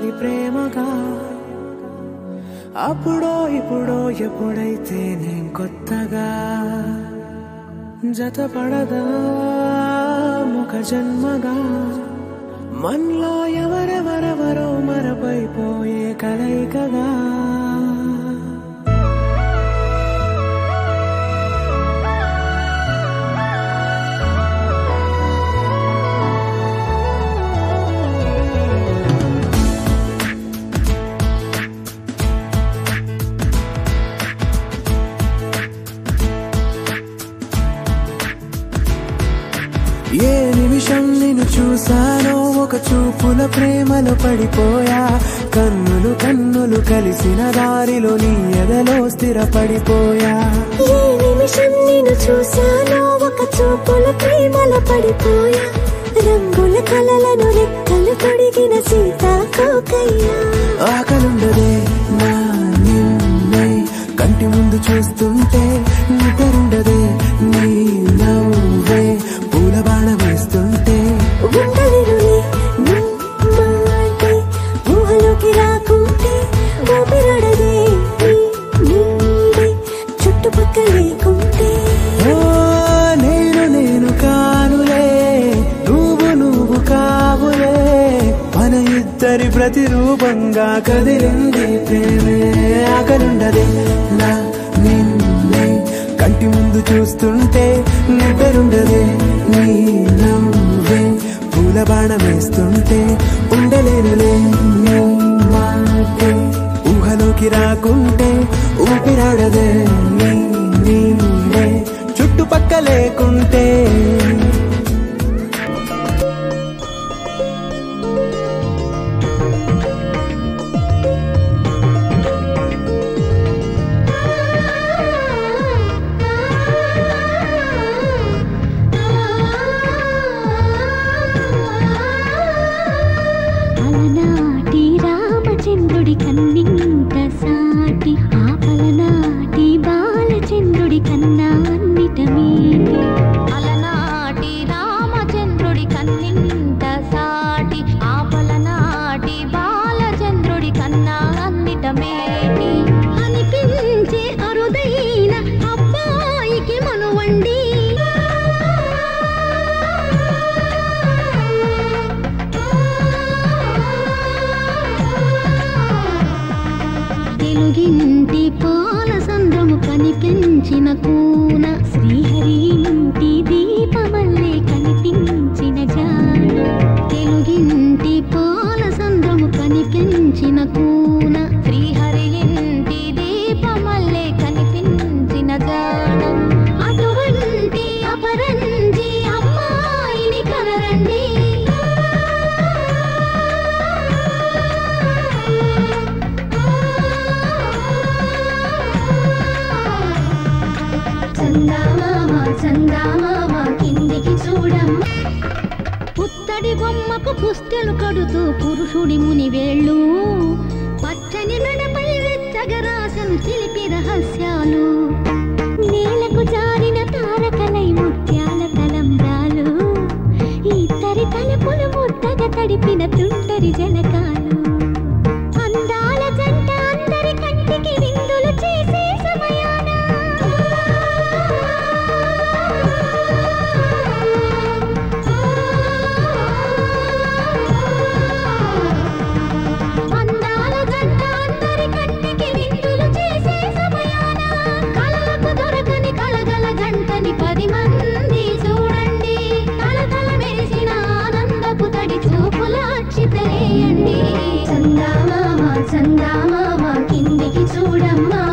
అది ప్రేమగా అప్పుడో ఇప్పుడో ఎప్పుడైతే నేను కొత్తగా జతపడదా ముఖ జన్మగా మనలో ఎవరెవరెవరో మరపైపోయే కలయికగా ఏ నిమిషం నిన్ను చూసానో ఒక చూపుల ప్రేమలో పడిపోయా కన్నులు కన్నులు కలిసిన దారిలో నీ ఎదలో స్థిరపడిపోయా ఏ నిమిషం నిన్ను చూసానో ఒక చూపుల ప్రేమలో పడిపోయా రంగుల కలలను రెక్కలు తొడిగిన సీతాకోకయ్యా ఆకలుండదే నా నిన్నే కంటి ముందు చూస్తుంటే నిద్రుండదే నీ నవ్వే పూల బాణ వేస్తుంటే ఉండలేనులే నీ మాటే ఊహలోకి రాకుంటే ఊపిరాడదే నీ నీడే చుట్టుపక్కల లేకుంటే నేను కానులే నువ్వు కావులే మన ఇద్దరి ప్రతిరూపంగా కదిలింది ప్రేమే ఆకలుండదే నా నిన్నే కంటి ముందు చూస్తుంటే నిద్రుండదే నీ నవ్వే పూల బాణ వేస్తుంటే ఉండలేనులే నీ మాటే ఊహలోకి రాకుంటే ఊపిరాడదే నీ నీడే చుట్టుపక్క లేకుంటే అలనాటి రామచంద్రుడి కన్నింత సాటి ఆపలనాటి బాలచంద్రుడి కన్నా అన్నిట మీటి అలనాటి రామచంద్రుడి కన్నింత సాటి ఆపలనాటి బాలచంద్రుడి కన్నా అన్నిట మేటి అనిపించే అరుదైన అబ్బాయికి మనువండి తెలుగింటి పాల సంద్రము కనిపించిన కూన శ్రీహరి ఇంటి దీపమల్లే కనిపించిన జాడ తెలుగింటి పాల సంద్రము కనిపించిన కూన శ్రీహరి ఇంటి దీపమల్లే కనిపించిన జాడ అటువంటి అపరంజి అమ్మాయిని కనరండి చందామామ కిందికి చూడమ్మ పుత్తడి బొమ్మకు పుస్తెలు కడుతూ పురుషుడి ముని వేళ్ళు పచ్చని మెడపై వెచ్చగరాసను చిలిపి రహస్యాలు నేలకు జారిన తారకలై ముత్యాల తలంబ్రాలు ఇద్దరి తలుపులు ముద్దగా తడిపిన తుంటరి జలకాలు అందాల జంట అందరి కంటికి విందులు చేసే సమయాన అందాల జంట అందరి కంటికి విందులు చేసే సమయాన కళ్ళకు దొరకని కలగల జంటని 10 మంది చూడండి తలతల మెరిసిన ఆనందపు తడి చూపుల అక్షితలేయండి చందామామ కిందికి చూడమ్మా